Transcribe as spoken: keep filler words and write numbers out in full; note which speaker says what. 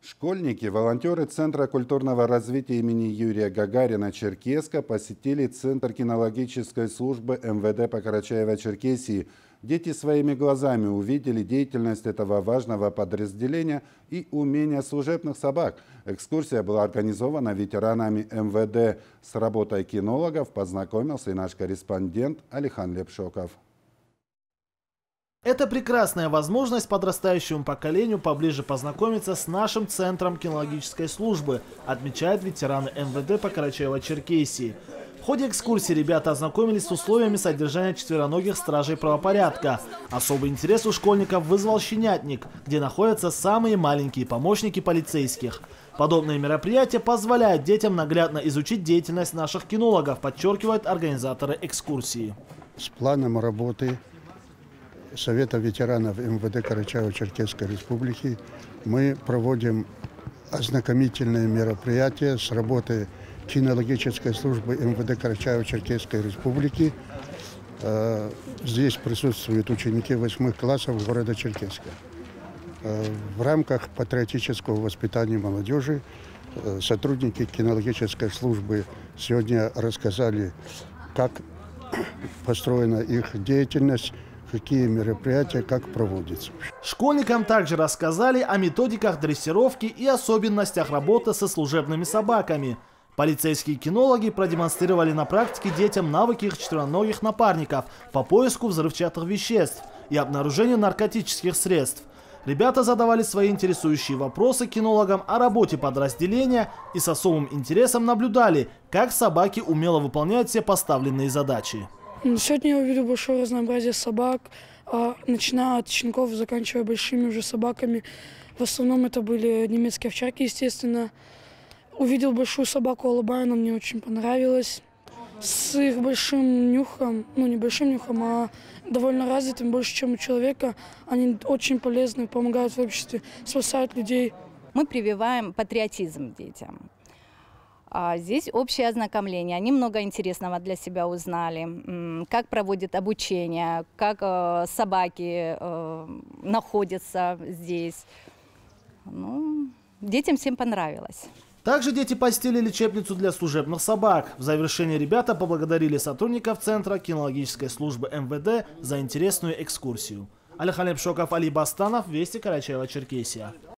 Speaker 1: Школьники, волонтеры Центра культурного развития имени Юрия Гагарина-Черкесска посетили Центр кинологической службы эм вэ дэ по Карачаево-Черкесии. Дети своими глазами увидели деятельность этого важного подразделения и умения служебных собак. Экскурсия была организована ветеранами эм вэ дэ. С работой кинологов познакомился и наш корреспондент Алихан Лепшоков.
Speaker 2: Это прекрасная возможность подрастающему поколению поближе познакомиться с нашим Центром кинологической службы, отмечают ветераны эм вэ дэ по Карачаево-Черкесии. В ходе экскурсии ребята ознакомились с условиями содержания четвероногих стражей правопорядка. Особый интерес у школьников вызвал щенятник, где находятся самые маленькие помощники полицейских. Подобные мероприятия позволяют детям наглядно изучить деятельность наших кинологов, подчеркивают организаторы экскурсии.
Speaker 3: С планом работы Совета ветеранов эм вэ дэ Карачаево-Черкесской Республики мы проводим ознакомительные мероприятия с работой кинологической службы эм вэ дэ Карачаево-Черкесской Республики. Здесь присутствуют ученики восьмых классов города Черкесска. В рамках патриотического воспитания молодежи сотрудники кинологической службы сегодня рассказали, как построена их деятельность, какие мероприятия, как проводятся.
Speaker 2: Школьникам также рассказали о методиках дрессировки и особенностях работы со служебными собаками. Полицейские кинологи продемонстрировали на практике детям навыки их четвероногих напарников по поиску взрывчатых веществ и обнаружению наркотических средств. Ребята задавали свои интересующие вопросы кинологам о работе подразделения и с особым интересом наблюдали, как собаки умело выполняют все поставленные задачи.
Speaker 4: Сегодня я увидел большое разнообразие собак, начиная от щенков, заканчивая большими уже собаками. В основном это были немецкие овчарки, естественно. Увидел большую собаку Алабай, она мне очень понравилась. С их большим нюхом, ну не большим нюхом, а довольно развитым, больше, чем у человека. Они очень полезны, помогают в обществе, спасают людей.
Speaker 5: Мы прививаем патриотизм детям. А здесь общее ознакомление. Они много интересного для себя узнали. Как проводят обучение, как э, собаки э, находятся здесь. Ну, детям всем понравилось.
Speaker 2: Также дети посетили лечебницу для служебных собак. В завершении ребята поблагодарили сотрудников Центра кинологической службы эм вэ дэ за интересную экскурсию. Алихан Лепшоков, Али Бастанов, Вести, Карачаево-Черкесия.